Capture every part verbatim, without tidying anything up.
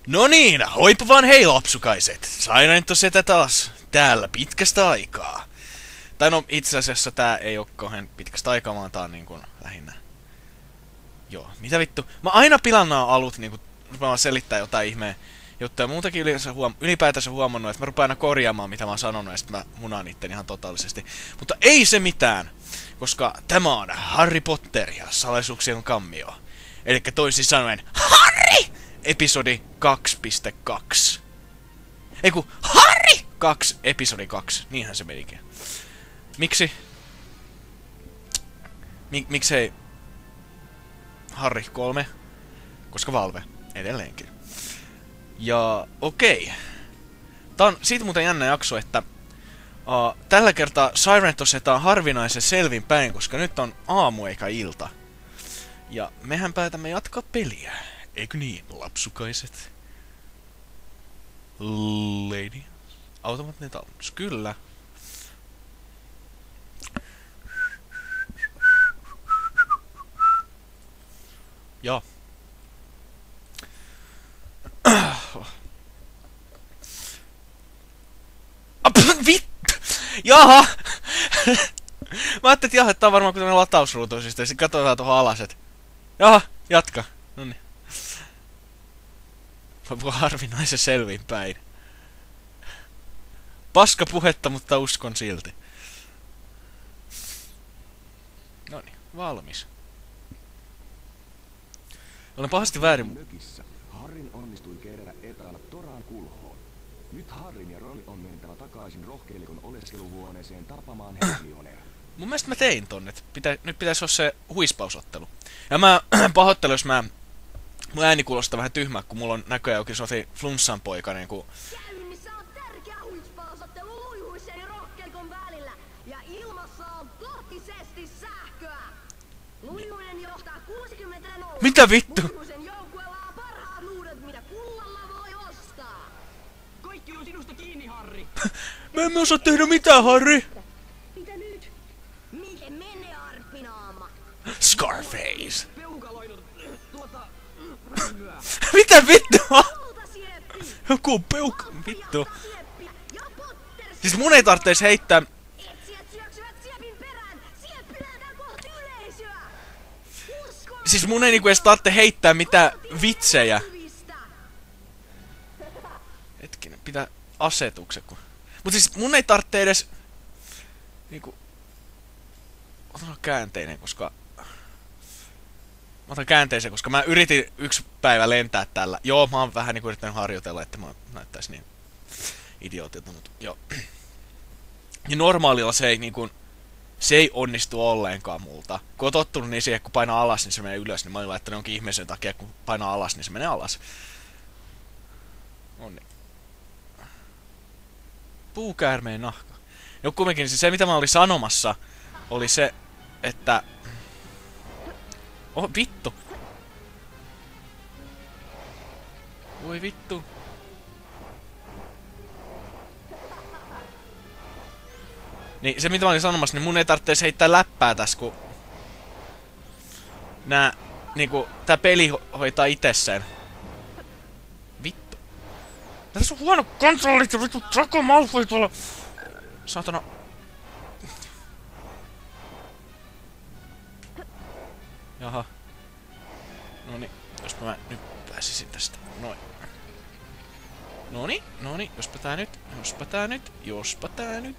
No niin, hoipa vaan hei lapsukaiset. Sairainto setä taas täällä pitkästä aikaa. Tai no itse asiassa tää ei oo kauhean pitkästä aikaa, vaan tää on niin kuin lähinnä. Joo, mitä vittu? Mä aina pilan nää alut niinku, mä vaan selittää jotain ihmeen juttuja. Muutakin huom ylipäätänsä huomannut, että mä rupean aina korjaamaan mitä mä oon sanonut ja sit mä munaan itten ihan totaalisesti. Mutta ei se mitään, koska tämä on Harry Potter ja salaisuuksien kammio. Elikkä toisin sanoen, Harry! Episodi kaksi piste kaksi. Eiku, Harry! kaksi, episodi kaksi. Niinhän se menikin. Miksi? Mik, miksei Harry kolme? Koska Valve. Edelleenkin. Ja okei. Tää on siitä muuten jännä jakso, että uh, tällä kertaa Siren tosetaan harvinaisen selvin päin, koska nyt on aamu eikä ilta. Ja mehän päätämme jatkaa peliä. Eikö niin, lapsukaiset? Lady. Automaattinen talennus. Kyllä. Joo. Vittu! Jaha! Mä ajattelin, että jaha, että tää on varmaan kuten latausruutu, siis sitten katsotaan tuohon alas, et... Jaha, jatka. Noniin. Mä puhun harvinaisen selvinpäin. Paska puhetta, mutta uskon silti. Noniin, valmis. Olen pahasti väärin. Mökissä Harrin onnistui kerätä etäällä Toran kulhoon. Nyt Harrin ja Ron on mentävä takaisin rohkeilikon oleskeluhuoneeseen tapamaan Hermione. Mun mielestä mä tein tonne, että pitä, nyt pitäisi olla se huispausottelu. Ja mä pahoittelen, jos mä... Mun ääni kuulostaa vähän tyhmää, kun mulla on näköjään jokin soti flunssan poika niinku... Käynnissä on tärkeä huispausottelu luihuisen ja rohkelikon välillä. Ja ilmassa on tohtisesti sähköä. Luihuinen johtaa kuusikymmentä nolla. Mitä vittu? Luihuisen joukkueella on parhaat luudet, mitä kullalla voi ostaa. Kaikki on sinusta kiinni, Harri. Mä emme osaa tehdä mitään, Harry! Mitä nyt? Miten menee, Arppinaama? Scarface! Peukaloidut. Tuota... Mitä vittua? Kultasieppi! Joku peuk... Vittu. Sieppi ja Potter! Siis mun ei tarvittais heittää... Etsijät syöksyvät siepin perään! Sieppi lentää kohti yleisöä! Usko! Siis mun ei niinku edes tarvitse heittää mitään vitsejä. Hetkinen, pitää asetukset kun... Mut siis mun ei tarvitse edes... Niinku... Otan käänteinen, koska... Mä otan käänteisen, koska mä yritin yksi päivä lentää tällä. Joo, mä oon vähän niinku yrittänyt harjoitella, että mä näyttäis niin idiootilta, mut joo. Ja normaalilla se ei niinku... Se ei onnistu ollenkaan multa. Kun on tottunut niin siihen, kun painaa alas, niin se menee ylös, niin mä olin laittanut jonkin ihmeisen takia, kun painaa alas, niin se menee alas. Onni. Puukäärmeen nahka. No kumminkin, siis se mitä mä olin sanomassa, oli se, että... Oh, vittu! Voi vittu. Niin, se mitä mä olin sanomassa, niin mun ei tarvitse heittää läppää tässä, kun... Nää... Niinku, tää peli ho hoitaa itsessään. Vittu. Tässä on huono kontrollit ja vittu Draco Malfoy tuolla... Saatana... Jaha. Noni, jospa mä nyt pääsisin tästä. Noin. Noni, noni, jospa tää nyt, jospa tää nyt, jospa tää nyt.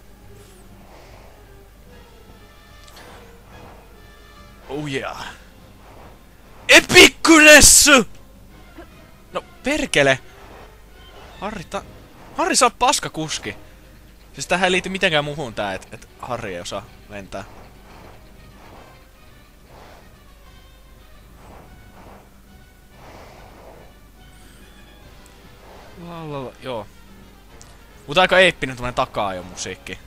Oh yeah. Epicness! No perkele! Harri ta... Harri saa paskakuski. Siis tähän ei liity mitenkään muuhun tää, et, et Harri ei osaa lentää. Lalala, joo. Mutta aika eeppinen tämmönen takaa jo musiikki.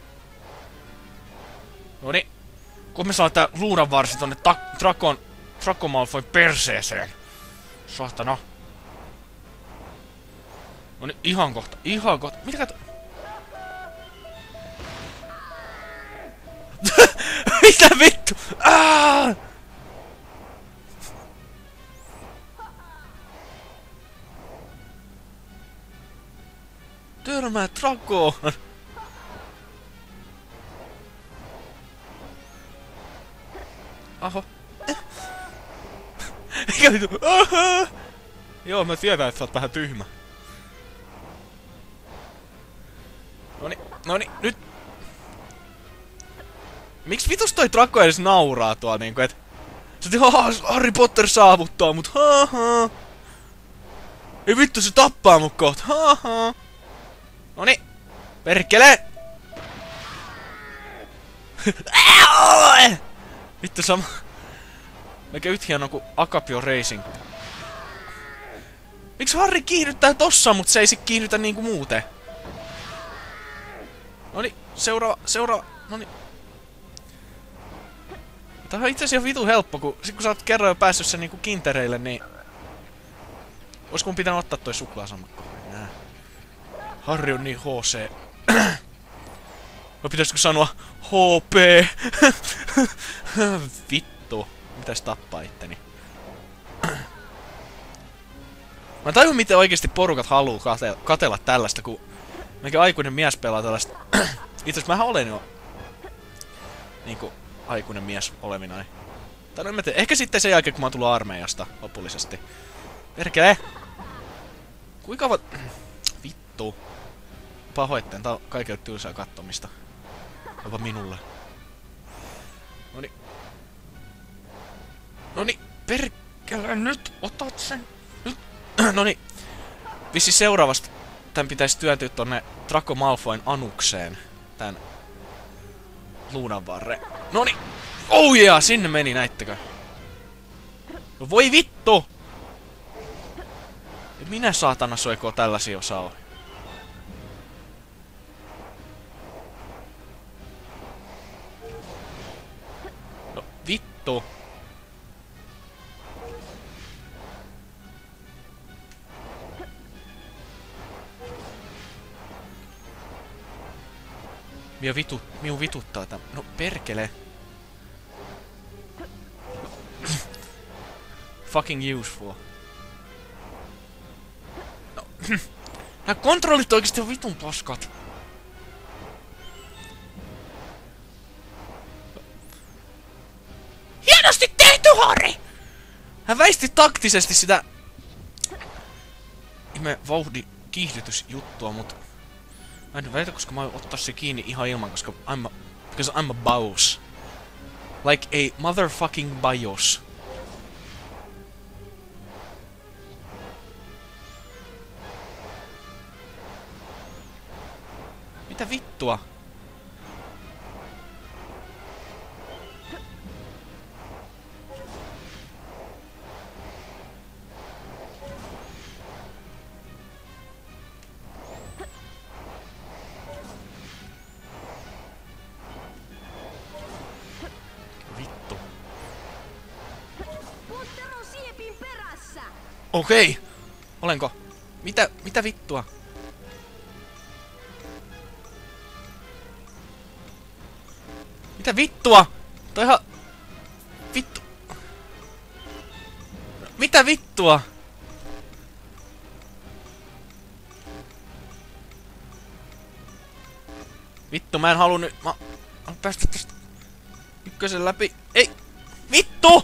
Noni. Kun me saa tää luudanvarsi tonne Drakon... Draco Malfoyn perseeseen. Saatana. Noni, ihan kohta, ihan kohta. Mitä kato... Mitä vittu? Aaaa! Törmää Dragoon! Aho. Mikä vitu? Aha! Joo, mä tiedän, että sä oot vähän tyhmä. Noni, noni, nyt! Miksi vitus toi Drago edes nauraa tuolla niinku, et... Sä oot, Harry Potter saavuttaa mut, haha! Ei vittu, se tappaa mut kohta, haha! Noni! Perkele! Vittu sama... Mikä yhtä hienoa kuin Acapio Racing. Miksi Harry kiihdyttää tossa, mut se ei sit kiihdytä niinku muuten? Noni, seuraava, seuraava, noni. Tää on itse asiassa vitu helppo, kun sit kun sä oot kerran jo päässyt sen niinku kintereille, niin... Ois kun pitänyt ottaa toi suklaasammakko? Nää. Harry on niin H C. Vai pitäisikö sanoa H P? Vittu. Mitäs tappaa itteni? Mä tajun miten oikeesti porukat haluu kate katella tällaista, kun... Mikä aikuinen mies pelaa tällaista... Itse asiassa mähän olen jo... Niinku... Aikuinen mies olevinai. Tai no en mä tiedä. Ehkä sitten sen jälkeen kun mä oon tullut armeijasta lopullisesti. Perkele! Kuinka kauan... Vittu. Pahoitteen, tää on kaikille tylsää kattomista. Jopa minulle. Noni. Noni, perkele nyt! Otat sen! Nyt! Noni. Vissi seuraavasta tän pitäisi työntyä tonne Draco Malfoyn anukseen. Tän... Luunan varre. Noni! Oh yeah! Sinne meni, näittekö? No voi vittu! Minä saatana soikoo tällaisia osaa. No vittu! Mia vitu, miu vituttaa täm. No perkele. Fucking useful. No. Nää kontrollit oikeesti on vitun paskat. Hienosti tehty, Harry! Hän väisti taktisesti sitä... Ihme vauhdi kiihdytysjuttua, mut... Mä en väitä, koska mä voin ottaa se kiinni ihan ilman, koska I'm a... Because I'm a boss. Like a motherfucking bios. Mitä vittua? Vittu. Potter on siepin perässä! Okei. Okay. Olenko? Mitä, mitä vittua? Mitä vittua? Toi ihan... Vittu... Mitä vittua? Vittu, mä en halua nyt... Mä... Mä päästä tästä... Ykkösen läpi... Ei! Vittu!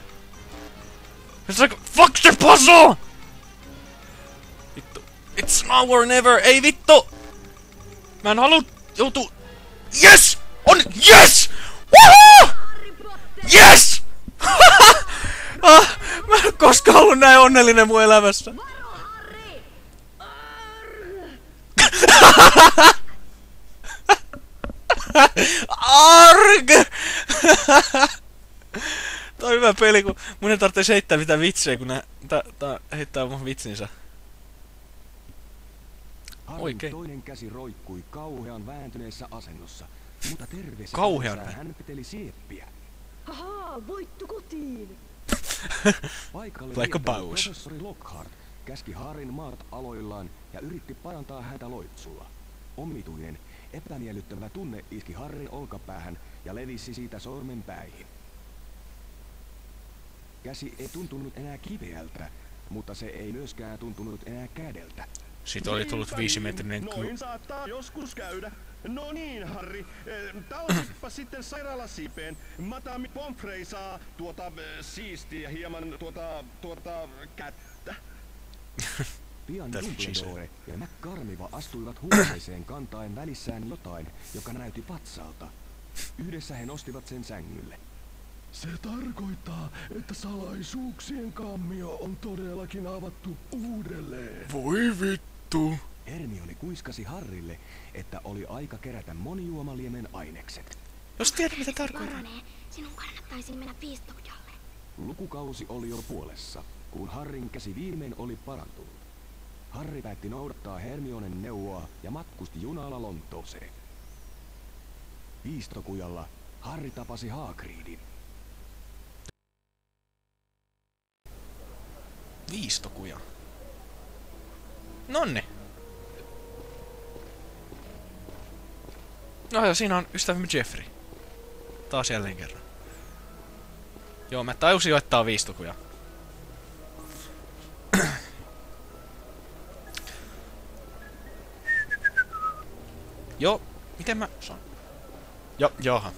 Fuck the puzzle! Vittu. It's now or never! Ei vittu! Mä en halua joutua... Yes! On... Yes! Woohoo! Yes! ah, mä en koskaan ollut näin onnellinen mun elämässä. Varo, Harry! Arg! Tää on hyvä peli, kun mun ei tarvitse heittää mitään vitsejä, kun nää tää, tää heittää mun vitsinsä. Harryn toinen käsi roikkui kauhean vääntyneessä asennossa, mutta terveessä Kauhean kädessään hän peteli sieppiä. Haha, voittu kotiin! Paikalle Like a rientänyt boss. professori Lockhart käski Harryn maata aloillaan ja yritti parantaa häntä loitsulla. Omituinen, epämiellyttävä tunne iski Harryn olkapäähän ja levisi siitä sormenpäihin. Käsi ei tuntunut enää kiveältä, mutta se ei myöskään tuntunut enää kädeltä. Siitä oli tullut viisimetrinen ky... Noin saattaa joskus käydä. No niin, Harri. Talsippa sitten sairaalasipeen. Madame Pomfrey saa tuota äh, siistiä hieman tuota, tuota kättä. Pian Dumbledore ja McGarmiva astuivat huoneeseen kantaen välissään jotain, joka näytti patsalta. Yhdessä he nostivat sen sängylle. Se tarkoittaa, että salaisuuksien kammio on todellakin avattu uudelleen. Voi vittu. Hermione kuiskasi Harrille, että oli aika kerätä monijuomaliemen ainekset. Jos tiedät mitä tarkoittaa. Paranee, sinun kannattaisi mennä viistokujalle. Lukukausi oli jo puolessa, kun Harrin käsi viimein oli parantunut. Harri päätti noudattaa Hermionen neuvoa ja matkusti junalla Lontooseen. Viistokujalla Harri tapasi Hagridin. Viistokuja. Nonni. No ja siinä on ystävämme Jeffrey. Taas jälleen kerran. Joo, mä tajusin jo, että on viistokuja. Joo, miten mä saan? Joo, johan.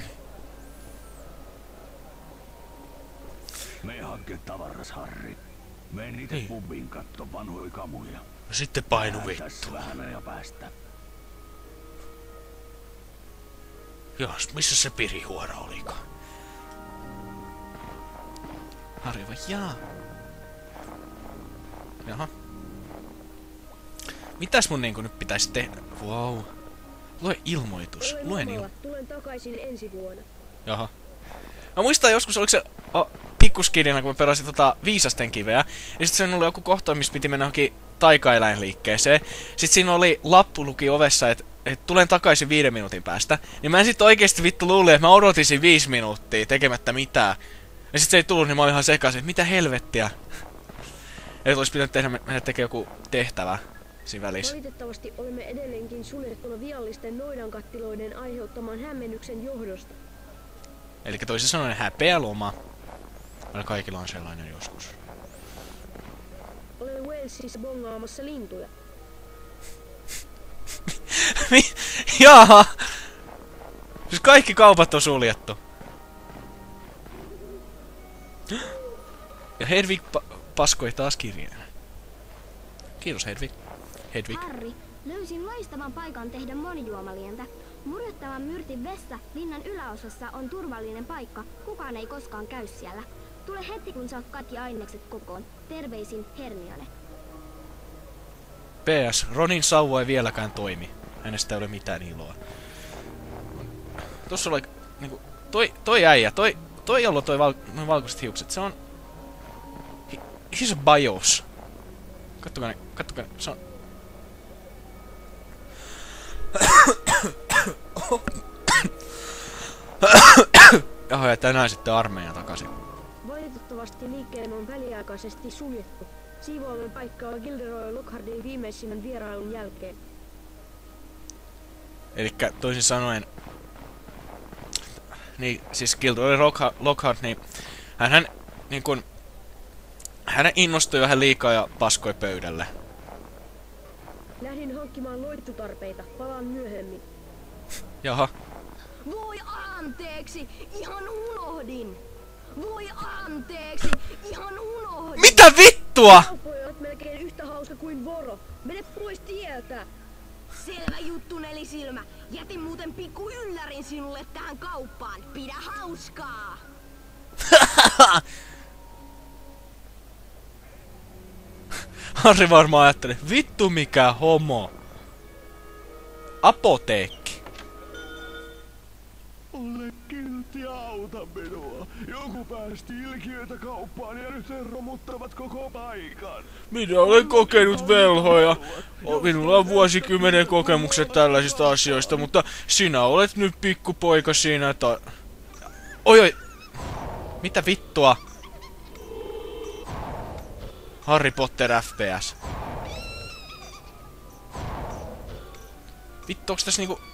Me hanke tavaras, Harri. Mene itse Niin. pubiin katto vanhoja kamuja. No sitten painu Vähän vittu. tässä vähän ja päästä. Jos, missä se pirihuora olikaan? Harri vai jaa? Jaha. Mitäs mun niinku nyt pitäisi tehdä? Wow. Lue ilmoitus. Luen il... Tulen takaisin ensi vuonna. Jaha. Mä muistan joskus, oliko se oh, pikkuskidina, kun mä pelasin tota viisasten kiveä. Ja sit siinä oli joku kohta, missä piti mennä johonkin taikaeläinliikkeeseen. Sit siinä oli lappu luki ovessa, että et tulen takaisin viiden minuutin päästä. Niin mä en sit oikeesti vittu luulin, että mä odotin siinä viisi minuuttia tekemättä mitään. Ja sit se ei tullut, niin mä olin ihan sekaisin, että mitä helvettiä. Että olisi pitänyt tehdä, mennä tekemään joku tehtävä siinä välissä. Valitettavasti olemme edelleenkin suljettuna viallisten noidankattiloiden aiheuttaman hämmennyksen johdosta. Eli toisin sanoen häpeä loma. Aina kaikilla on sellainen joskus. Olen Walesissa bongaamassa lintuja. Jaha! Siis kaikki kaupat on suljettu. Ja Hedvig pa paskoi taas kirjeen. Kiitos Hedvig. Hedvig. Harri, löysin loistavan paikan tehdä monijuomalientä. Murjottavan myrtin vessa linnan yläosassa on turvallinen paikka. Kukaan ei koskaan käy siellä. Tule heti kun saat kaikki ainekset kokoon. Terveisin Hermione. P S. Ronin sauva ei vieläkään toimi. Hänestä ei ole mitään iloa. Tossa oli niinku... Toi, toi äijä, toi... Toi jolla toi val, noin valkoiset hiukset, se on... He, he's a bios. Kattokaa ne, kattokaa ne, se on... Jaha, ja tänään sitten armeijan takaisin. Valitettavasti liikkeemme on väliaikaisesti suljettu. Siivoamme paikkaa Gilderoy Lockhartin viimeisimmän vierailun jälkeen. Elikkä toisin sanoen... Niin, siis Gilderoy Lockhart, niin... Hänhän, niin kun... Hän innostui vähän liikaa ja paskoi pöydälle. Lähdin hankkimaan loitsutarpeita. Palaan myöhemmin. Jaha. Voi anteeksi, ihan unohdin. Voi anteeksi, ihan unohdin. Mitä vittua?! Kauppoja olet melkein yhtä hauska kuin Voro. Mene pois tieltä! Selvä juttu, nelisilmä. Jätin muuten pikku yllärin sinulle tähän kauppaan. Pidä hauskaa. Harri varmaan ajattelee, vittu mikä homo. Apoteekki. Ole kiltti, auta minua. Joku päästi ilkiöitä kauppaan ja nyt he romuttavat koko paikan. Minä olen kokenut velhoja. Minulla on vuosikymmenen kokemukset tällaisista asioista, mutta sinä olet nyt pikkupoika siinä, että... Oi oi! Mitä vittua? Harry Potter F P S. Vittu, onks tässä niinku...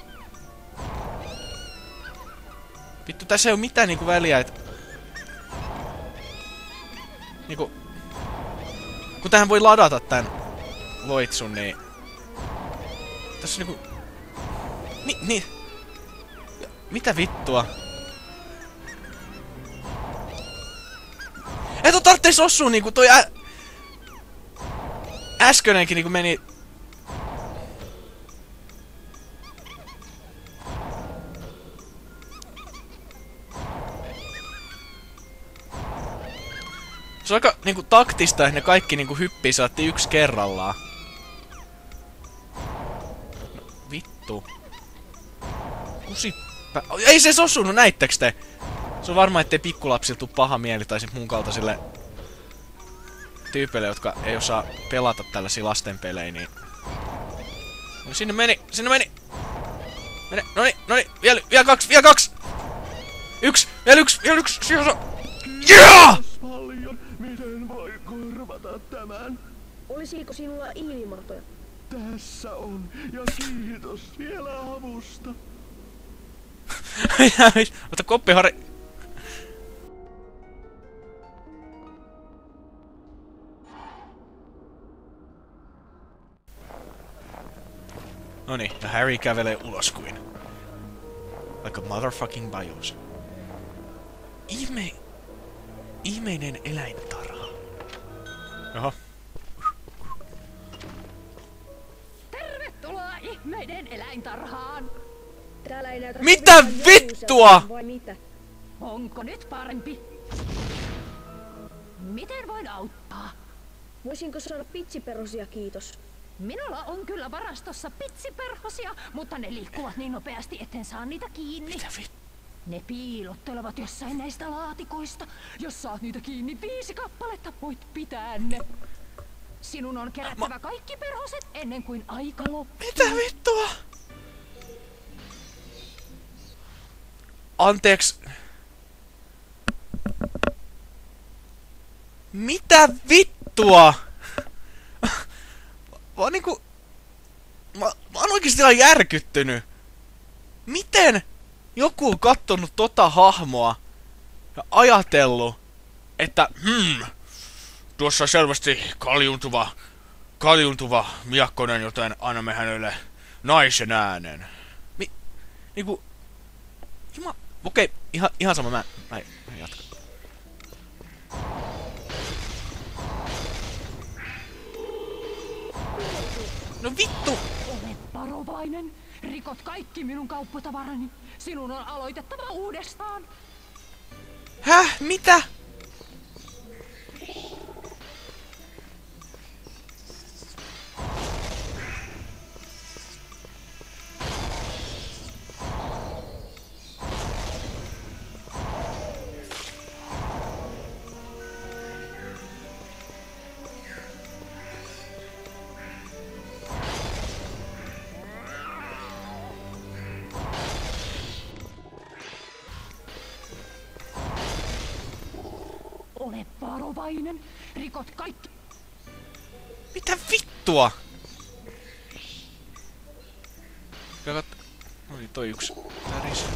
Vittu, tässä ei oo mitään niinku väliä, et... Niinku... Kun tähän voi ladata tän... loitsun, niin... Tässä on niinku... Ni, ni... Mitä vittua? Ei tuo tartteis osuu niinku toi ä... Äskönenkin niinku meni... Se on aika niinku taktista, että ne kaikki niinku hyppii saatti yksi kerrallaan. No, vittu. Kusipä... Ei se osunut, näittekö te? Se on varma, ettei pikkulapsilla tuu paha mieli tai sit mun kaltaisille tyypeille, jotka ei osaa pelata tällaisia lastenpelejä, niin... No sinne meni, sinne meni! Mene, noni, noni, vielä, vielä kaksi, vielä kaksi! Yksi, vielä yksi, vielä yksi, siellä on... Yeah! Paljon, miten voi korvata tämän? Olisiko sinulla ilmatoja? Tässä on, ja kiitos vielä avusta. Ota koppi, Harri. Noniin, ja Harry kävelee ulos kuin like a motherfucking bios. Ihme... Ihmeinen eläintarha. Jaha. Tervetuloa ihmeiden eläintarhaan! Täällä ei näytä... Mitä vittua?! Vai mitä? Onko nyt parempi? Miten voin auttaa? Voisinko saada pitsiperosia, kiitos? Minulla on kyllä varastossa pitsiperhosia, mutta ne liikkuvat niin nopeasti, etten saa niitä kiinni. Mitä vittua? Ne piilottelevat jossain näistä laatikoista. Jos saat niitä kiinni viisi kappaletta, voit pitää ne. Sinun on kerättävä Ma... kaikki perhoset ennen kuin aika loppuu. Mitä vittua? Anteeksi. Mitä vittua? Mä oon niinku... Mä, mä oon oikeesti ihan järkyttynyt. Miten joku on kattonut tota hahmoa ja ajatellut, että hmm, tuossa selvästi kaljuntuva, kaljuntuva miakkonen, joten annamme hänelle naisen äänen. Mi... Niinku... Juma... Okei, ihan, ihan sama, mä, mä, mä jatkan. No vittu! Ole varovainen. Rikot kaikki minun kauppatavarani. Sinun on aloitettava uudestaan. Häh? Mitä? Ole varovainen. Rikot kaikki. Mitä vittua? Kakat... No niin, toi yksi täris.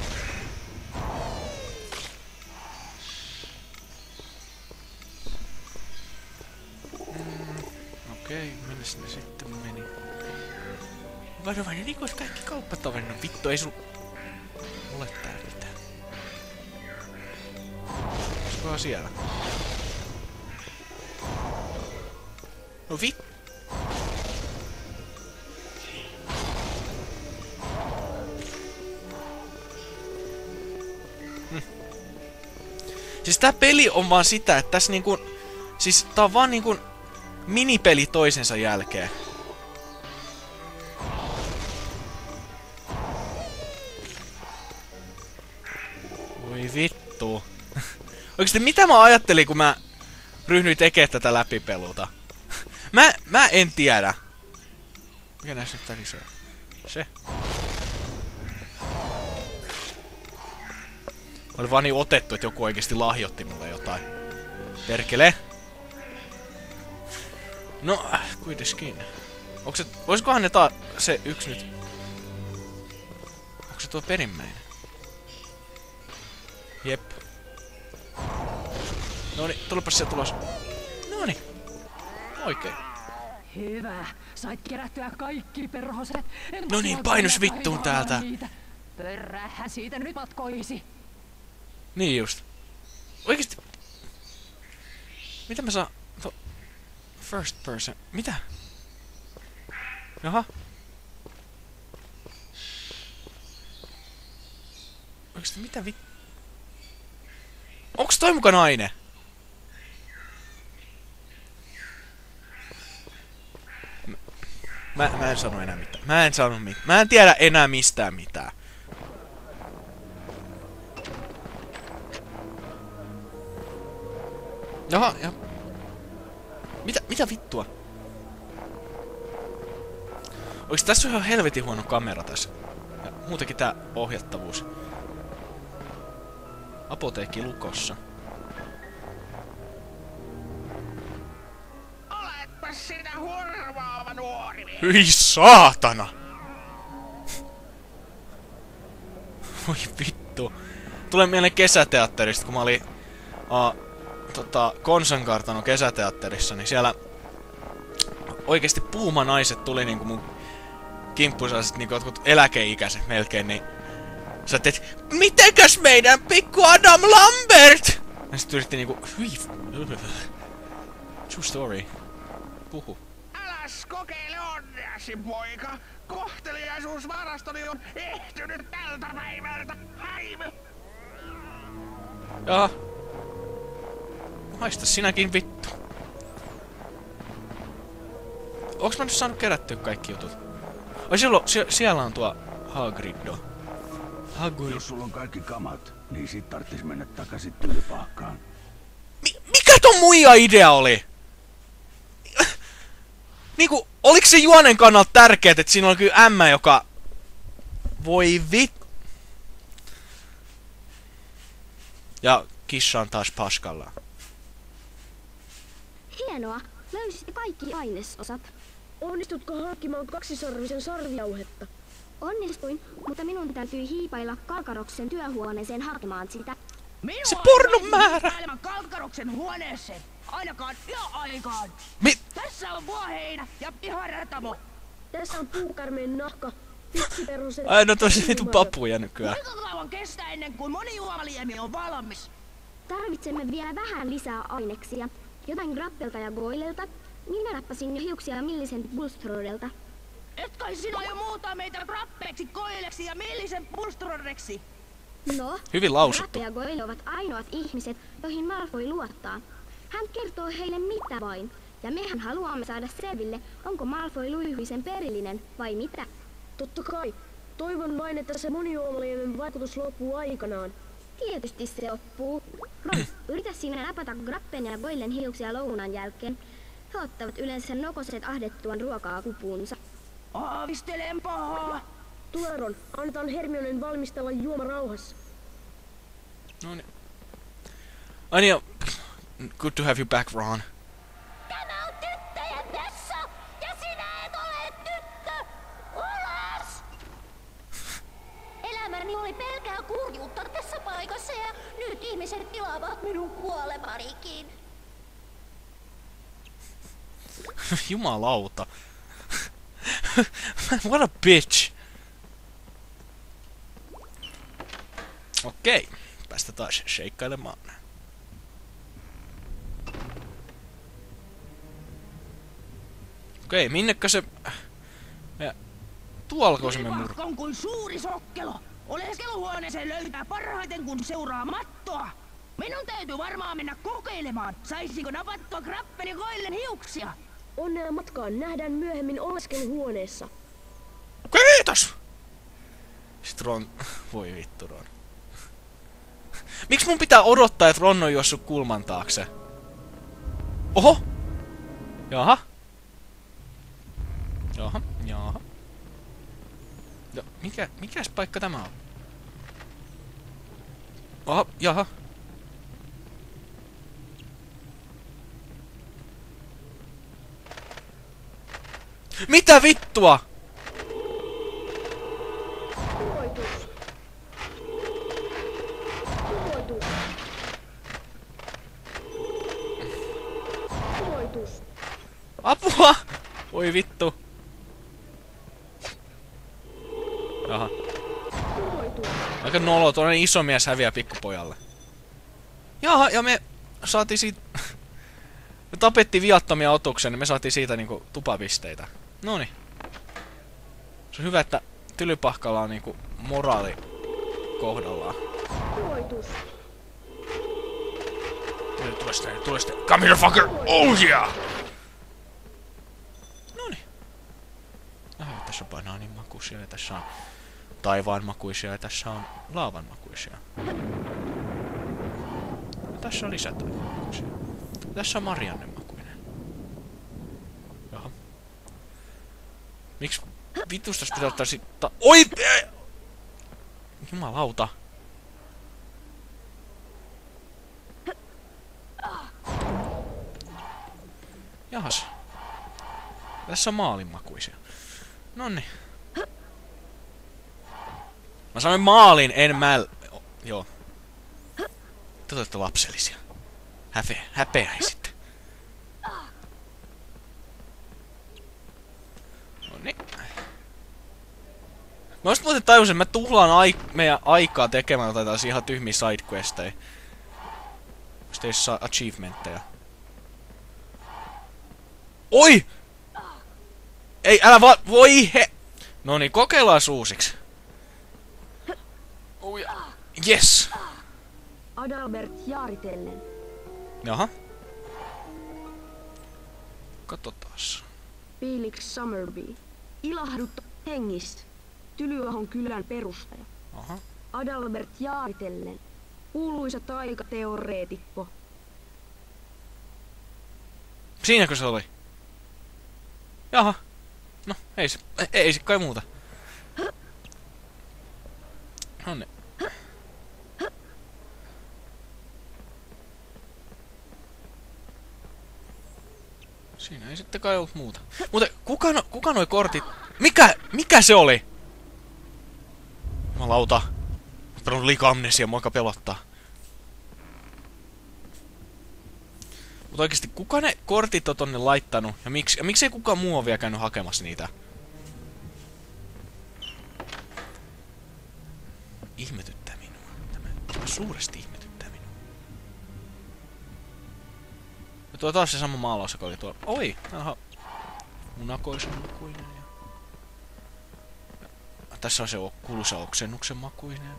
Mm, okei, minne sinne sitten meni? Varovainen, rikot kaikki kauppatavarina. No vittu, ei sul... Ole täällä mitään. Olisikohan siellä? No vittu. Hm. Siis tää peli on vaan sitä, että tässä niinku... Siis tää on vaan niinku... Minipeli toisensa jälkeen. Voi vittu. Oikeesti mitä mä ajattelin, kun mä ryhdyin tekemään tätä läpipeluta? Mä, mä en tiedä. Mikä näissä nyt tärisee? Se. Mä olin vaan niin otettu, että joku oikeesti lahjoitti mulle jotain. Perkele. No, kuitenkin. Onko se... Voisikohan ne taa... Se yksi nyt... Onko se tuo perimmäinen? Jep. Noniin, tulepas sieltä tulos. Noniin. Oikein. Hyvä. Sait kerättyä kaikki perhoset. En No niin, malta painus jättää vittuun ilman täältä. niitä. Pörrähän siitä nyt matkoisi. Niin just. Oikeesti. Mitä mä saan? To... First person. Mitä? Jaha. Oikeesti mitä vit... Onks toi muka nainen? Mä, mä en sano enää mitään. Mä en sano mitään. Mä en tiedä enää mistään mitään. Jaha, ja... Mitä, mitä vittua? Oikeesti tässä on ihan helvetin huono kamera tässä. Ja muutenkin tää ohjattavuus. Apoteekki lukossa. Oletpas sinä hurmaava nuori mies. Hyi saatana! Voi vittu. Tulee mieleen kesäteatterista, kun mä olin... Uh, tota, Konsankartanon kesäteatterissa, niin siellä... Oikeesti puumanaiset tuli niinku mun kimppuun sellaiset niinku jotkut eläkeikäiset melkein, niin... Sä teet, mitenkäs meidän pikku Adam Lambert? Ja sit yritti niinku, hyi... True story. Puhu. Äläs kokeile onneasi, poika. Kohteliaisuusvarastoni on ehtynyt tältä päivältä. Häime! Jaha. Haista sinäkin vittu. Onks mä nyt saanut kerättyä kaikki jutut? Ai siellä, sie, siellä on tuo Hagriddo. Hagrid. Jos sulla on kaikki kamat, niin sit tarttis mennä takaisin Tylypahkaan. Mi mikä ton muija idea oli? Niinku, oliks se juonen kannalta tärkeet, että siinä oli kyllä ämmä, joka... Voi vit... Ja kissa on taas paskallaan. Hienoa. Löysitte kaikki ainesosat. Onnistutko hankkimaan kaksisarvisen sarvijauhetta? Onnistuin, mutta minun täytyy hiipailla Kalkaroksen työhuoneeseen hakemaan sitä. Minua Se pornon ei määrä! maailman Kalkaroksen huoneeseen. Ainakaan yöaikaan. Mi... Tässä on vuoheinä ja piharatamo. Tässä on puukarmeen nahka, pitsiperhosen... Ai no tosi vitu papuja nykyään. Kuinka kauan kestää ennen kuin monijuomaliemi on valmis? Tarvitsemme vielä vähän lisää aineksia. Jotain Grappelta ja Goylelta. Minä nappasin jo hiuksia Millisen Bulstrodelta. Et kai sinä jo muuta meitä rappeeksi, koileksi ja millisen pulstroreksi? No, Hyvin lausuttu. Grappe ja Goyle ovat ainoat ihmiset, joihin Malfoy luottaa. Hän kertoo heille mitä vain. Ja mehän haluamme saada selville, onko Malfoy Luihuisen perillinen vai mitä. Totta kai. Toivon vain, että se monijuomaliemen vaikutus loppuu aikanaan. Tietysti se loppuu. Ron, yritä sinä napata Grappen ja Goylen hiuksia lounan jälkeen. He ottavat yleensä nokoset ahdettuaan ruokaa kupuunsa. Aavistelen pahaa. Tule Ron, annetaan Hermionen valmistella juoma rauhassa. No niin. Ai niin, good to have you back, Ron. Tämä on tyttöjen vessa! Ja sinä et ole tyttö! Ulos! Elämäni oli pelkää kurjuutta tässä paikassa ja nyt ihmiset tilaavat minun kuolemanikin. Jumalauta. What a bitch. Okei, päästä taas sheikkailemaan. Okei, minnekä se... Ja... Tuolko se me murk... Tylypahka on kuin suuri sokkelo. Oleskeluhuoneeseen löytää parhaiten kun seuraa mattoa. Minun täytyy varmaan mennä kokeilemaan. Saisinko napattua Grappen ja Goylen hiuksia? Onnea matkaan, nähdään myöhemmin oleskeluhuoneessa. Kiitos! Sitten Ron... Voi vittu, Ron. Miksi mun pitää odottaa, että Ron on juossut kulman taakse? Oho! Jaha. Jaha, jaha. Ja, mikä, mikäs paikka tämä on? Oho, jaha. Mitä vittua? Kuoitus. Kuoitus. Kuoitus. Apua! Oi vittu. Jaha. Aika nolo, tuollainen iso mies häviää pikkupojalle. Jaha, ja me saatiin siitä... me tapettiin viattomia otuksia, niin me saatiin siitä niinku tupapisteitä. Noniin. Se on hyvä, että Tylypahkalla on niinku moraali kohdallaan. Voitus. Tule sitä, tule sitä. Come here, fucker! Oh yeah! Noniin. Ah, tässä on banaanimakuisia ja tässä on taivaanmakuisia ja tässä on laavanmakuisia. Ja tässä on lisätaivaanmakuisia. Tässä on Marianne-makuinen. Jaha. Miks vitusta pitää ottaa sit... Oi! Jumalauta. Jahas. Tässä on maalinmakuisia. Nonni. Mä sanoin maalin, en mäl... Oh, joo. Te olette lapsellisia. Häpeä, häpeäisitte. Nonni. Mä just muuten tajusin, että mä tuhlaan aik meidän aikaa tekemään jotain tällaisia ihan tyhmiä sidequesteja. Jos ei saa achievementteja. Oi! Ei, älä vaan... Voi he... Noniin, kokeillaan uusiksi. Oh, ja. Yes! Adalbert Jaaritellen. Jaha. Katsotaas. Felix Summerby. Ilahdutta hengistä. Tylyahon kylän perustaja. Aha. Adalbert Jaaritellen. Kuuluisa taikateoreetikko. Siinäkö se oli? Jaha. No, ei se, ei, ei se kai muuta. Nonni. Siinä ei sitten kai ollut muuta. Muuten, kuka, no, kuka noi kortit... Mikä, mikä se oli? Jumalauta. Mä oon liikaa amnesia, mua aika pelottaa. Mutta oikeesti, kuka ne kortit on tonne laittanut? Ja miksi, ja miksei kukaan muu ole vielä käynyt hakemassa niitä? Ihmetyttää minua. Tämä, tämä suuresti ihmetyttää minua. Ja tuo taas se sama maalaus, joka oli tuolla. Oi! Aha. Munakoisen makuinen ja... ja tässä on se kuuluisa oksennuksen makuinen.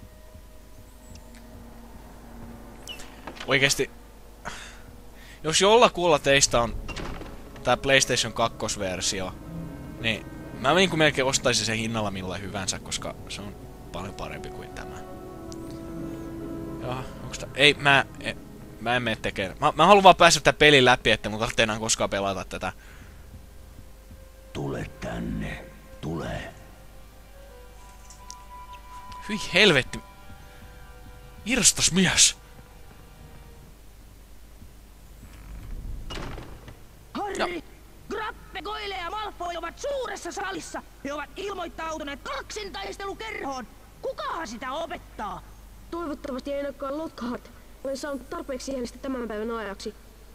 Oikeesti... Jos jollakulla teistä on tää PlayStation kaksi-versio, niin mä niin kuin melkein ostaisin sen hinnalla millä hyvänsä, koska se on paljon parempi kuin tämä. Jaha, onks tää... Ei, mä... E, mä en mene tekemään. Mä, mä haluan vaan päästä tää pelin läpi, että mun tarvitsee enää koskaan pelata tätä. Tule tänne. Tule. Hyi helvetti. Irstas mies. Harry, Grappe, Goyle ja Malfoy ovat suuressa salissa. He ovat ilmoittautuneet kaksintaistelukerhoon. Kukahan sitä opettaa? Toivottavasti ei ainakaan Lockhart. Olen saanut tarpeeksi ihmistä tämän päivän ajaksi.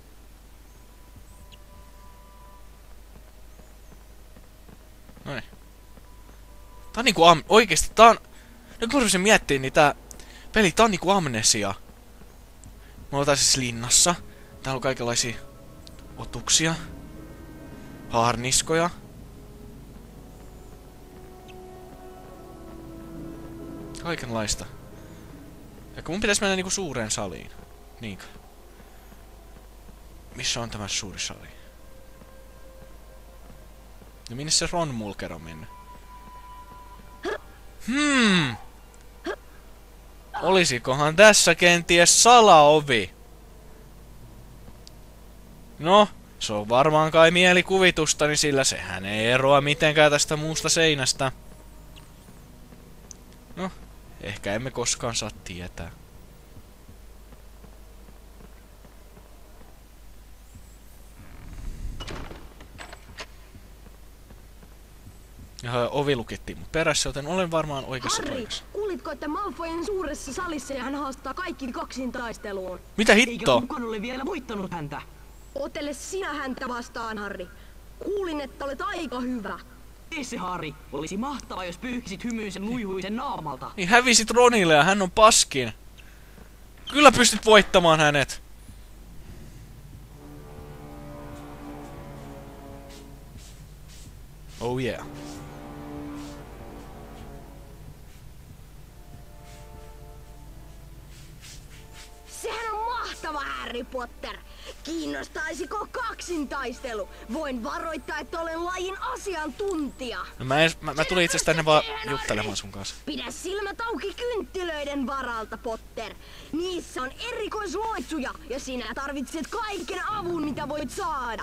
Noin. Tää on niinku am... Oikeesti tää on... Nyt kun se miettii, niin tää peli, tää on niinku amnesia. Me ollaan siis linnassa. Täällä on kaikenlaisia otuksia. Haarniskoja. Kaikenlaista. Ja mun pitäis mennä niinku suureen saliin. Niinkö? Missä on tämä suuri sali? No minne se Ron Mulker on mennyt? Hmm. Olisikohan tässä kenties salaovi? No, se on varmaan kai mielikuvitustani, sillä sehän ei eroa mitenkään tästä muusta seinästä. No, ehkä emme koskaan saa tietää. Ja ovi lukittiin mun perässä, joten olen varmaan oikeassa Harry, paikassa. kuulitko, että Malfoy on suuressa salissa ja hän haastaa kaikki kaksin taisteluun? Mitä Eikö hittoa? kukaan ole vielä voittanut häntä? Otele sinä häntä vastaan, Harry. Kuulin, että olet aika hyvä. Tee se, Harry. Olisi mahtavaa, jos pyyhkisit hymyisen luihuisen naamalta. Niin hävisit Ronille ja hän on paskin. Kyllä pystyt voittamaan hänet. Oh yeah. Sehän on mahtava, Harry Potter. Kiinnostaisiko kaksintaistelu? Voin varoittaa, että olen lajin asiantuntija. No mä, en, mä, mä tulin itse asiassa tänne vaan juttelemaan sun kanssa. Pidä silmät auki kynttilöiden varalta, Potter. Niissä on erikoisloitsuja ja sinä tarvitset kaiken avun, mitä voit saada.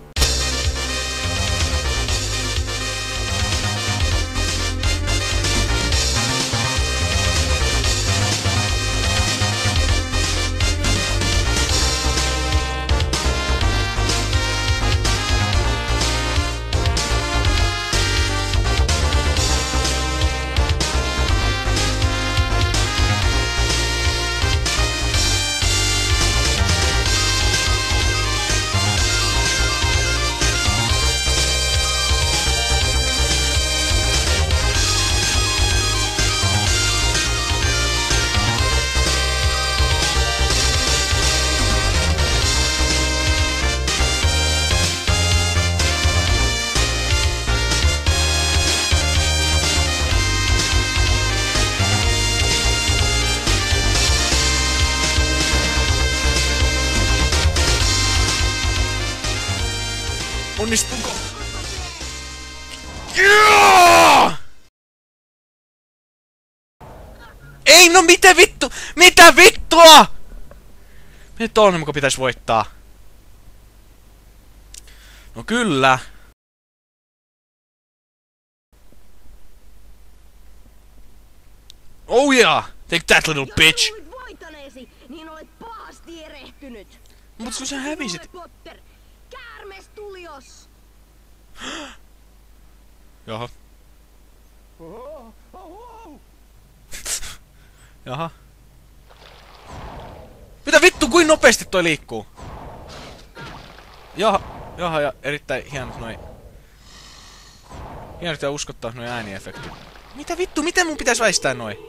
Onnistuuko? Yeah! Ei, no mitä vittu? Mitä vittua? Nyt on, muka pitäis voittaa. No kyllä. Oh yeah! Take that little bitch! Jos luulit voitaneesi, niin olet pahasti erehtynyt. Mut sun sä hävisit. Potter. Käärmes tulios! Jaha. Jaha. Mitä vittu, kuin nopeasti toi liikkuu? Jaha, jaha, ja erittäin hienot noi... Hienot ja uskottavat noi ääniefektit. Mitä vittu, miten mun pitäis väistää noi?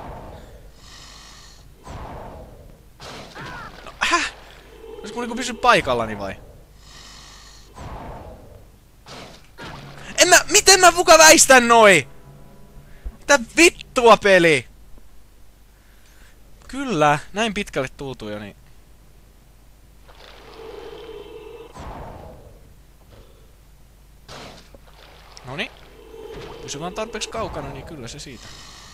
No, häh? Olis mun niinku pysy paikallani vai? En mä, miten mä muka väistän noi? Mitä vittua peli? Kyllä, näin pitkälle tultu jo niin. Noniin. Pysy vaan tarpeeksi kaukana, niin kyllä se siitä.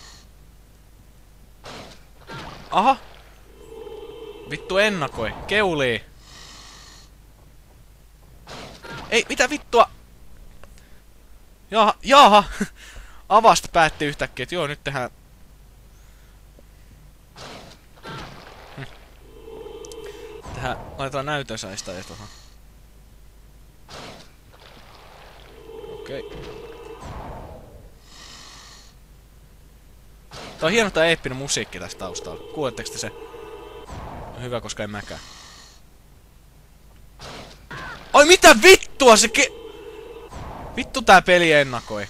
Aha! Vittu ennakoi. Keulii. Ei, mitä vittua? Jaha, jaha! Avasta päätti yhtäkkiä, että joo, nyt tehdään... Hm. Tähän laitetaan näytösäistä ja tohon. Okei. Okay. Tää on hieno tää eeppinen musiikki tästä taustalla. Kuuletteko te se? On hyvä, koska en mäkään. Ai mitä vittua se ke... Vittu tää peli ennakoi.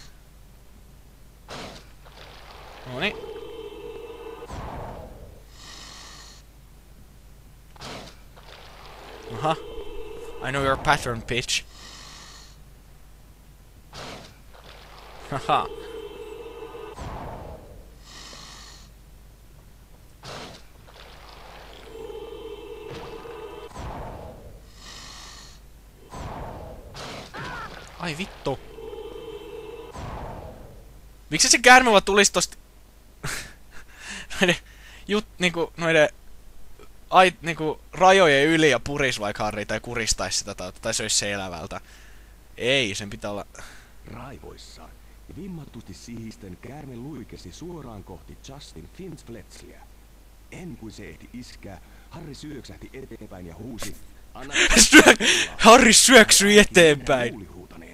Noniin. Aha. I know your pattern, bitch. Haha. Ai vittu. Miksi se käärme vaan tulisi tosta... noiden... Jut... niinku... noiden... Ai... niinku... rajojen yli ja puris vaikka Harry tai kuristais sitä tai, tai söis se elävältä. Ei, sen pitää olla... Raivoissaan ja vimmatusti sihisten käärme luikesi suoraan kohti Justin Finsfletsliä. Ennen kuin se ehti iskää, Harry syöksähti eteenpäin ja huusi... Anna... Syö... Harry syöksyi eteenpäin!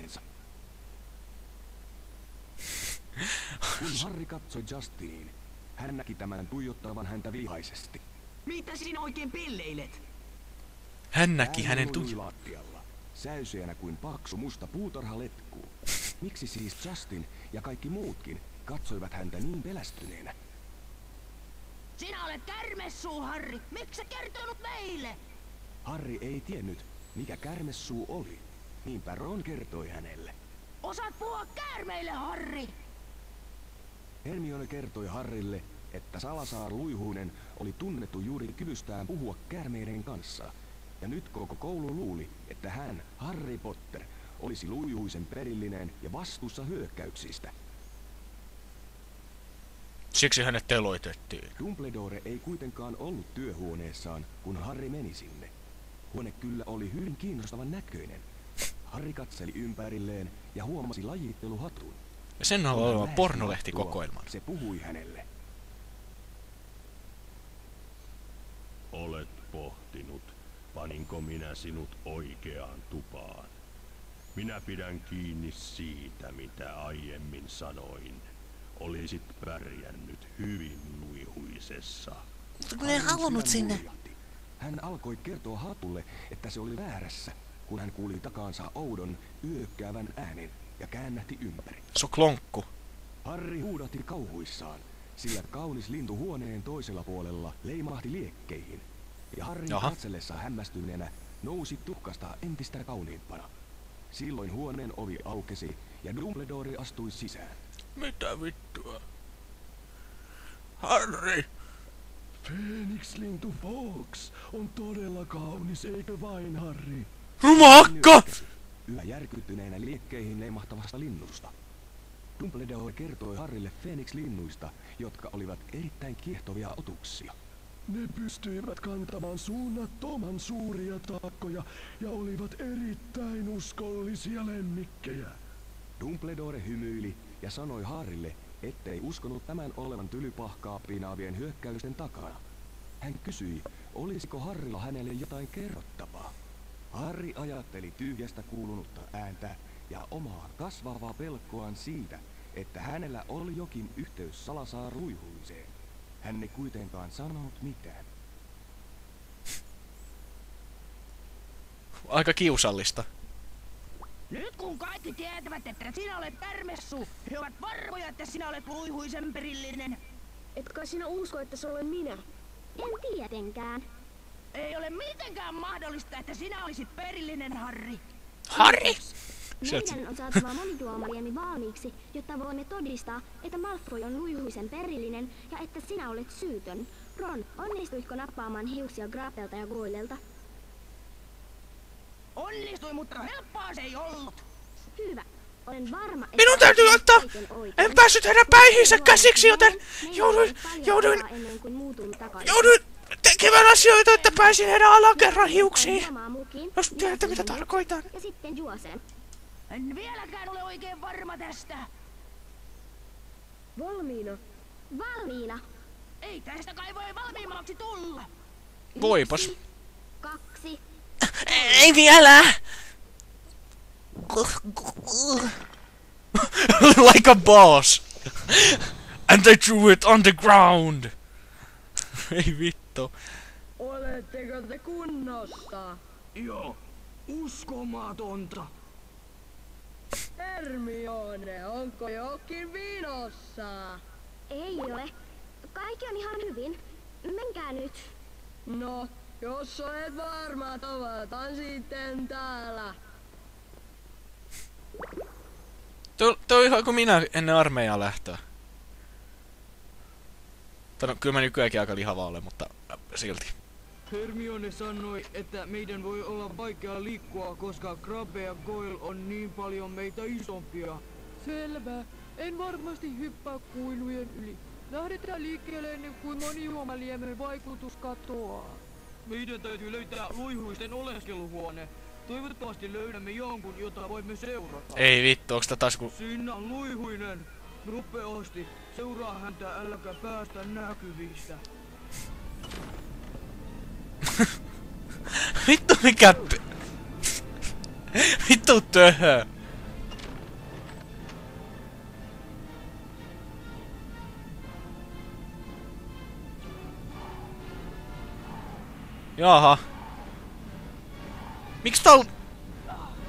Kun Harry katsoi Justiniin, hän näki tämän tuijottavan häntä vihaisesti. Mitä sinä oikein pelleilet? Hän näki hänen tuijottavan. tuj... säyseänä kuin paksu musta puutarhaletku. Miksi siis Justin ja kaikki muutkin katsoivat häntä niin pelästyneenä? Sinä olet kärmessuu, Harri. Miksi sä kertonut meille? Harri ei tiennyt, mikä käärmessuu oli. Niinpä Ron kertoi hänelle. Osaat puhua käärmeille, Harri. Hermione kertoi Harrille, että Salazar Luihuinen oli tunnettu juuri kyvystään puhua käärmeiden kanssa. Ja nyt koko koulu luuli, että hän, Harry Potter, olisi Luihuisen perillinen ja vastuussa hyökkäyksistä. Siksi hänet teloitettiin. Dumbledore ei kuitenkaan ollut työhuoneessaan, kun Harry meni sinne. Huone kyllä oli hyvin kiinnostavan näköinen. Harry katseli ympärilleen ja huomasi lajitteluhatun. Ja sen on oleva pornolehtikokoelman. Se puhui hänelle. Olet pohtinut, paninko minä sinut oikeaan tupaan. Minä pidän kiinni siitä, mitä aiemmin sanoin. Olisit pärjännyt hyvin Luihuisessa. Kun en halunnut sinne. Hän alkoi kertoa hatulle, että se oli väärässä, kun hän kuuli takaansa oudon, yökkäävän äänen ja käännähti ympäri. Se on klonkku. Harry huudahti kauhuissaan, sillä kaunis lintu huoneen toisella puolella leimahti liekkeihin. Ja Harry katsellessa hämmästyneenä nousi tuhkasta entistä kauniimpana. Silloin huoneen ovi aukesi ja Dumbledore astui sisään. Mitä vittua? Harry! Phoenix-lintu Fawkes on todella kaunis, eikö vain, Harry? Rumakka! Yhä järkyttyneenä liekkeihin leimahtavasta linnusta. Dumbledore kertoi Harrylle Phoenix-linnuista, jotka olivat erittäin kiehtovia otuksia. Ne pystyivät kantamaan suunnattoman suuria taakkoja ja olivat erittäin uskollisia lemmikkejä. Dumbledore hymyili ja sanoi Harrylle, ettei uskonut tämän olevan tylypahkaa piinaavien hyökkäysten takana. Hän kysyi, olisiko Harrylla hänelle jotain kerrottavaa. Harry ajatteli tyhjästä kuulunutta ääntä ja omaa kasvavaa pelkoaan siitä, että hänellä oli jokin yhteys Salazar Luihuiseen. Hän ei kuitenkaan sanonut mitään. Aika kiusallista. Nyt kun kaikki tietävät, että sinä olet kärmessu, he ovat varmoja, että sinä olet Luihuisen perillinen. Etkö sinä usko, että se olen minä? En tietenkään. Ei ole mitenkään mahdollista, että sinä olisit perillinen, Harry. Harry! Meidän on saatava monituomariemme valmiiksi, jotta voimme todistaa, että Malfoy on Luihuisen perillinen ja että sinä olet syytön. Ron, onnistuitko nappaamaan hiuksia Grappelta ja Goylelta? Onnistui, mutta helppoa se ei ollut. Hyvä. Olen varma, että... Minun täytyy ottaa... En päässyt heidän päihinsä käsiksi, joten jouduin... Jouduin... Jouduin tekemään asioita, että pääsin heidän alakerran hiuksiin. Jos tiedätte, mitä tarkoitan. Ja sitten juosen. En vieläkään ole oikein varma tästä. Valmiina. Valmiina. Ei tästä kai voi valmiimmaksi tulla. Voipas. Yksi, kaksi. Ei vielä! Like a boss! And they threw it on the ground! Ei vittu. Oletteko te kunnossa? Joo, uskomatonta. Hermione, onko jokin vinossa? Ei ole. Kaikki on ihan hyvin. Menkää nyt. No, jos olet varma, tavataan sitten täällä. Tuo, tuo on ihan kuin minä ennen armeijaa lähtöä. No, kyllä mä nykyäänkin aika lihava olen, mutta äh, silti. Hermione sanoi, että meidän voi olla vaikea liikkua, koska Crabbe ja Goyle on niin paljon meitä isompia. Selvä. En varmasti hyppää kuilujen yli. Lähdetään liikkeelle ennen kuin monijuomaliemen vaikutus katoaa. Meidän täytyy löytää Luihuisten oleskeluhuone. Toivottavasti löydämme jonkun, jota voimme seurata. Ei vittu, onks tää taas ku... Siinä on Luihuinen. Nopeasti. Seuraa häntä, äläkä päästä näkyvistä. Vittu mikä... Vittu töhö. Jaha. Miks tää on...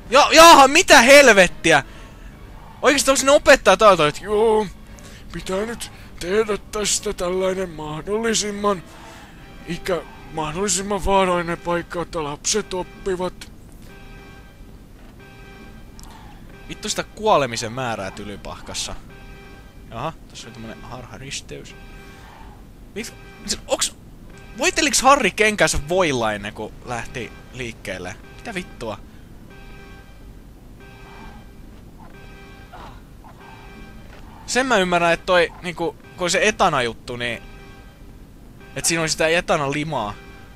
Ja, jaha, mitä helvettiä? Oikeesti onko sinne opettaja täältä, että joo, pitää nyt tehdä tästä tällainen mahdollisimman ikä, mahdollisimman vaarallinen paikka, että lapset oppivat. Vittu sitä kuolemisen määrää Tylypahkassa. Jaha, tossa oli tämmönen harharisteys. Miksi? Onks... Voiteliks Harri kenkänsä voilla ennen kuin lähti liikkeelle? Mitä vittua? Sen mä ymmärrän, että toi niinku... Kun se etana juttu, niin... Et siinä oli sitä etana limaa.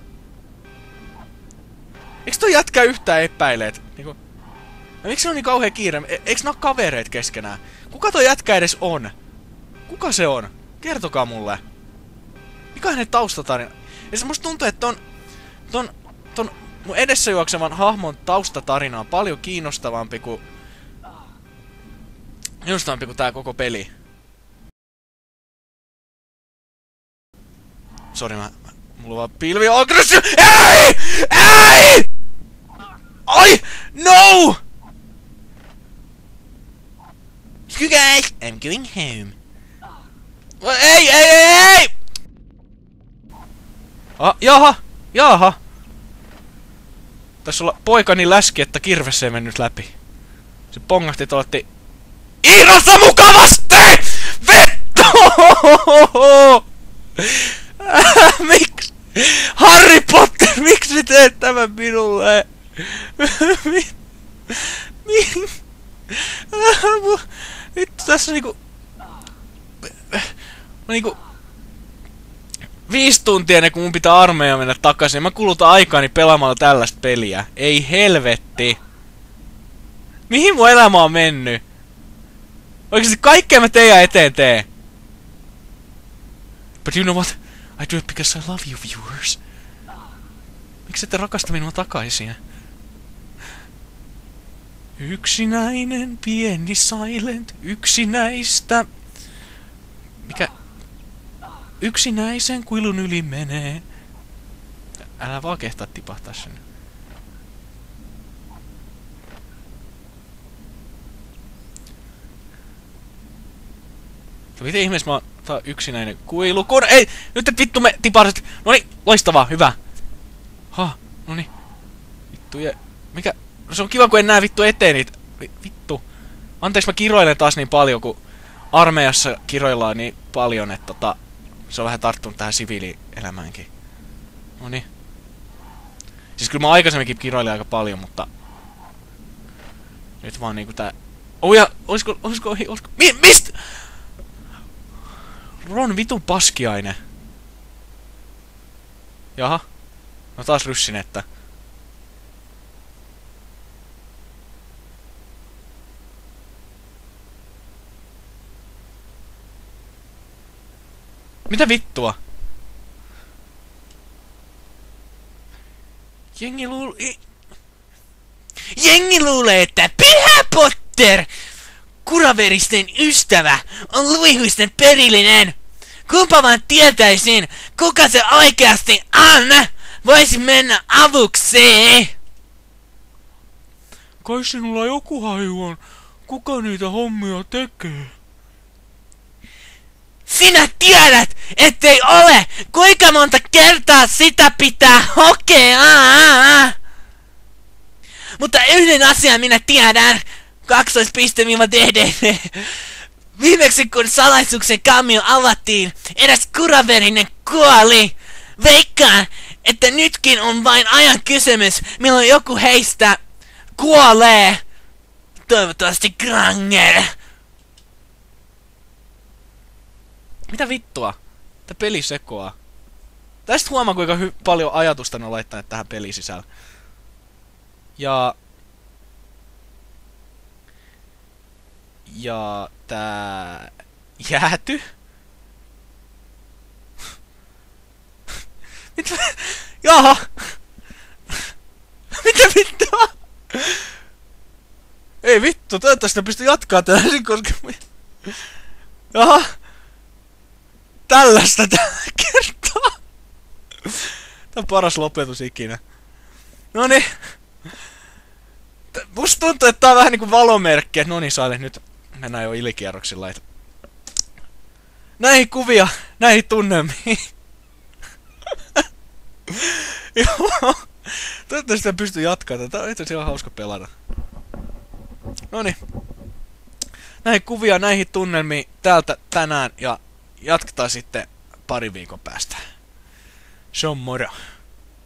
Eiks toi jätkä yhtään epäile, et niinku... Ja miksi se on niin kauhea kiire? E eiks nää oo kavereet keskenään? Kuka toi jätkä edes on? Kuka se on? Kertokaa mulle. Mikä hänen taustatarina? Ja se musta tuntuu, että ton... Ton... Ton mun edessä juoksevan hahmon taustatarina on paljon kiinnostavampi kuin... Kiinnostavampi kuin tää koko peli. Sori, mä... Mulla on vaan pilvi aggressio... Ei! Ei! Ai! No! You guys, I'm going home. Ei, ei, ei, ei! Ah, jaha, jaha. Tässä olla poikani läski, että kirves ei mennyt läpi. Se pongahti tuotti Iirassa mukavasti! Vittu! Miksi? Harry Potter, miksi teet tämän minulle? Vittu, tässä niinku... Mä niinku... Viisi tuntia ennen kuin mun pitää armeija mennä takaisin. Mä kulutan aikaani pelaamalla tällaista peliä. Ei helvetti. Mihin mun elämä on mennyt? Oikeesti kaikkea mä teidän eteen teen. But you know what? I do it because I love you, viewers. Miksi ette rakasta minua takaisin? Yksinäinen, pieni silent, yksinäistä... Mikä... Yksinäisen kuilun yli menee. Älä vaan kehtaa tipahtaa sinne. Miten ihmeessä mä oon tää yksinäinen kuilu, kun ei! Nyt et vittu me tiparit! Noniin, loistavaa, hyvä! Ha, noniin. Vittu ja... Mikä... No se on kiva kun en näe vittu eteen niitä... Vittu. Anteeksi mä kiroilen taas niin paljon, kun armeijassa kiroillaan niin paljon, että tota... Se on vähän tarttunut tähän siviilielämäänkin. Noniin. Siis kyllä mä aikaisemminkin kiroilin aika paljon, mutta... Nyt vaan niinku tää... Oh ja... Oisko... Oisko... Oisko... Mi mist? Ron vitun paskiainen. Jaha. No taas ryssinettä. Mitä vittua? Jengi luulee... Jengi luulee, että Pyhä Potter, kuraveristen ystävä, on luihuisten perillinen. Kumpa vaan tietäisin, kuka se oikeasti on, voisi mennä avuksi. Kai sinulla joku haju on, kuka niitä hommia tekee? Sinä tiedät, ettei ole! Kuinka monta kertaa sitä pitää hokea? Mutta yhden asian minä tiedän. Kaksoispiste viiva D D D. Viimeksi kun salaisuuksen kammio avattiin, eräs kuraverinen kuoli. Veikkaan, että nytkin on vain ajan kysymys, milloin joku heistä kuolee. Toivottavasti Granger. Mitä vittua? Tää peli sekoaa. Tästä huomaa kuinka paljon ajatusta ne on laittaneet tähän peliin sisällä. Ja... Ja... Tää... Jääty? Mitä? Jaha! Mitä vittua? Ei vittu, toivottavasti pysty jatkaa tähän, koska... Jaha! Tällaista tällä kertaa! Tää on paras lopetus ikinä. Noniin. Musta tuntuu, että tää on vähän niinku valomerkki, että noniin Saile, nyt mennään jo ilikierroksilla, et... Näihin kuvia, näihin tunnelmiin. Joo. Toivottavasti sitä pystyy jatkamaan, tää on itse asiassa hauska pelata. Noniin. Näihin kuvia, näihin tunnelmiin täältä tänään ja jatketaan sitten pari viikon päästä. Se on moro.